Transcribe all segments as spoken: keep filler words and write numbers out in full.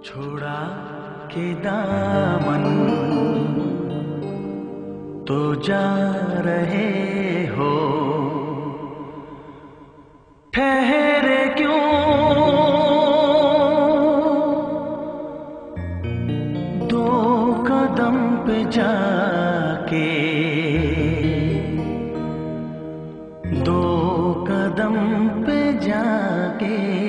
छोड़ा के दामन तो जा रहे हो, ठहरे क्यों दो कदम पे जाके, दो कदम पे जाके।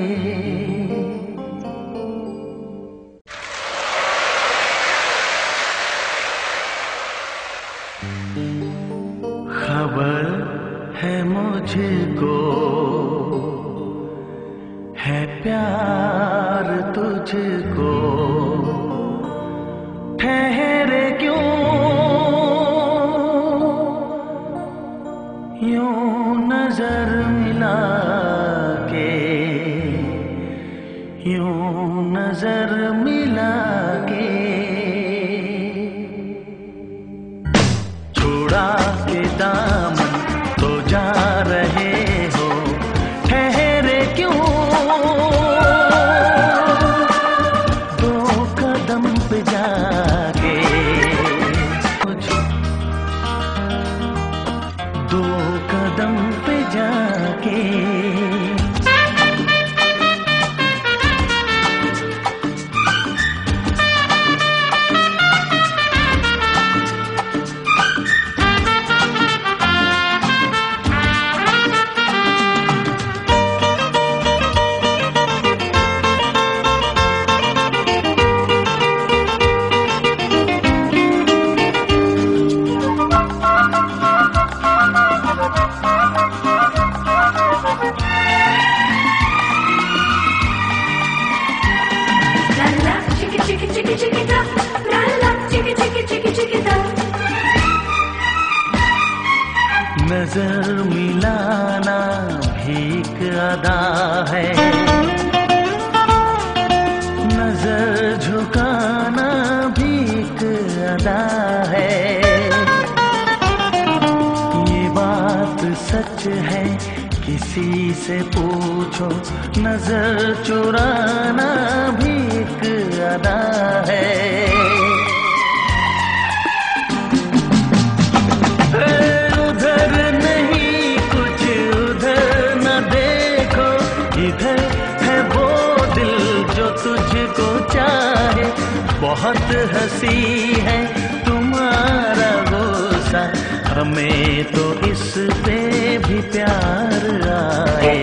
खबर है मुझको है प्यार तुझको, ठहरे क्यों यूं नजर मिला के, यूं नजर मिला के। छोड़ा के दामन तो जा रहे हो, ठहरे क्यों दो कदम पे जाके, दो कदम पे जाके। नजर मिलाना भीख अदा है, नजर झुकाना भीख अदा है। ये बात सच है किसी से पूछो, नजर चुराना भीख अदा है। तुझको चाहे बहुत हंसी है तुम्हारा गुस्सा, हमें तो इस पे भी प्यार आए।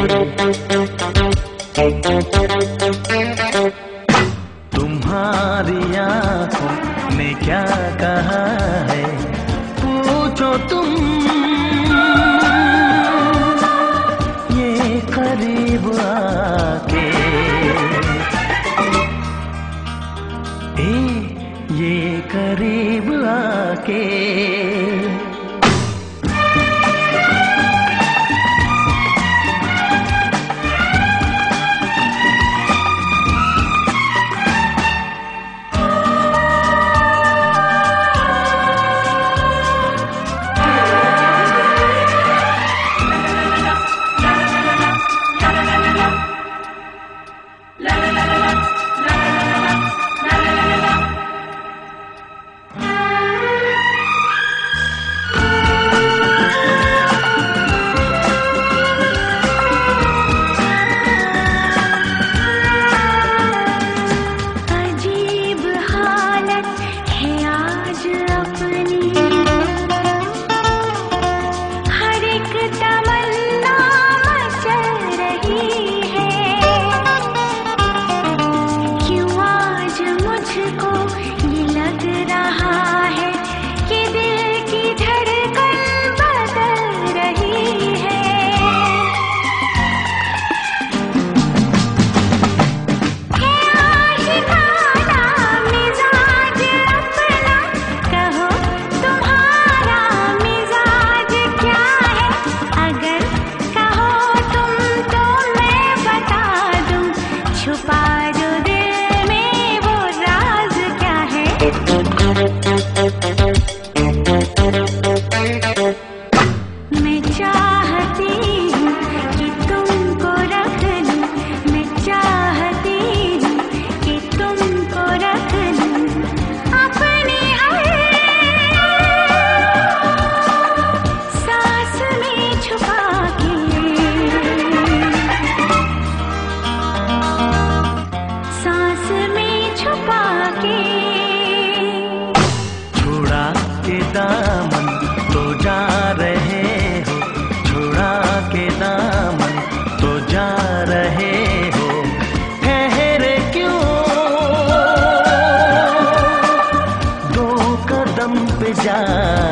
तुम्हारी आंखों ने क्या कहा है पूछो तुम, ये करीब आके ये करीब आके। जाए।